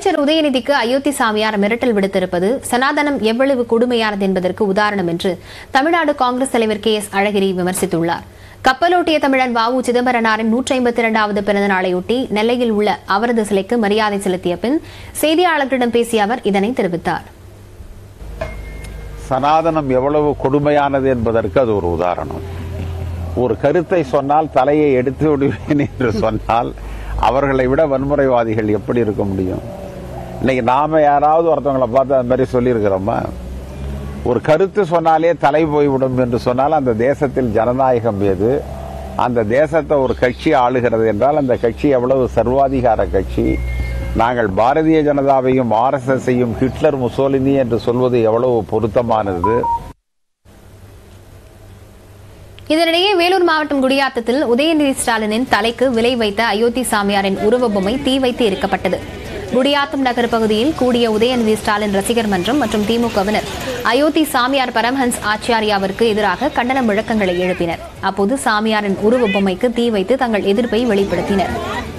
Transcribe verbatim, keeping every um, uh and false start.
அமைச்சர் உதயநிதிக்கு அயோத்தி சாமியார் மிரட்டல் விடுத்திருப்பது சனாதனம் எவ்வளவு கொடுமையானது என்பதற்கு உதாரணம் என்று தமிழ்நாடு காங்கிரஸ் தலைவர் கே எஸ் அழகிரி விமர்சித்துள்ளார். கப்பலோட்டிய தமிழன் வ உ சிதம்பரனாரின் நூற்றி ஐம்பத்தி இரண்டாவது பிறந்த நாளையொட்டி நெல்லையில் உள்ள அவரது சிலைக்கு மரியாதை செலுத்திய பின் செய்தியாளர்களிடம் பேசிய அவர் இதனை தெரிவித்தார். சனாதனம் எவ்வளவு கொடுமையானது என்பதற்கு அது ஒரு உதாரணம். ஒரு கருத்தை சொன்னால் தலையை எடுத்து விடுவேன் என்று சொன்னால் அவர்களை விட வன்முறைவாதிகள் எப்படி இருக்க முடியும்? இன்னைக்கு நாம யாராவது ஒருத்தவங்களை பார்த்து அது மாதிரி சொல்லியிருக்கிறோமா? ஒரு கருத்து சொன்னாலே தலை போய்விடும் என்று சொன்னால் அந்த தேசத்தில் ஜனநாயகம் ஏது? அந்த தேசத்தை ஒரு கட்சி ஆளுகிறது என்றால் அந்த கட்சி எவ்வளவு சர்வாதிகார கட்சி? நாங்கள் பாரதிய ஜனதாவையும் ஆர் எஸ் எஸ்-ஐயும் ஹிட்லர் முசோலினி என்று சொல்வது எவ்வளவு பொருத்தமானது? இதனிடையே வேலூர் மாவட்டம் குடியாத்தத்தில் உதயநிதி ஸ்டாலினின் தலைக்கு விலை வைத்த அயோத்தி சாமியாரின் உருவ பொம்மை தீ வைத்து எரிக்கப்பட்டது. குடியாத்தம் நகர் பகுதியில் கூடிய உதயநிதி ஸ்டாலின் ரசிகர் மன்றம் மற்றும் திமுகவினர் அயோத்தி சாமியார் பரமஹன்ஸ் ஆச்சாரியாவிற்கு எதிராக கண்டன முழக்கங்களை எழுப்பினர். அப்போது சாமியாரின் உருவ பொம்மைக்கு தீ வைத்து தங்கள் எதிர்ப்பை வெளிப்படுத்தினர்.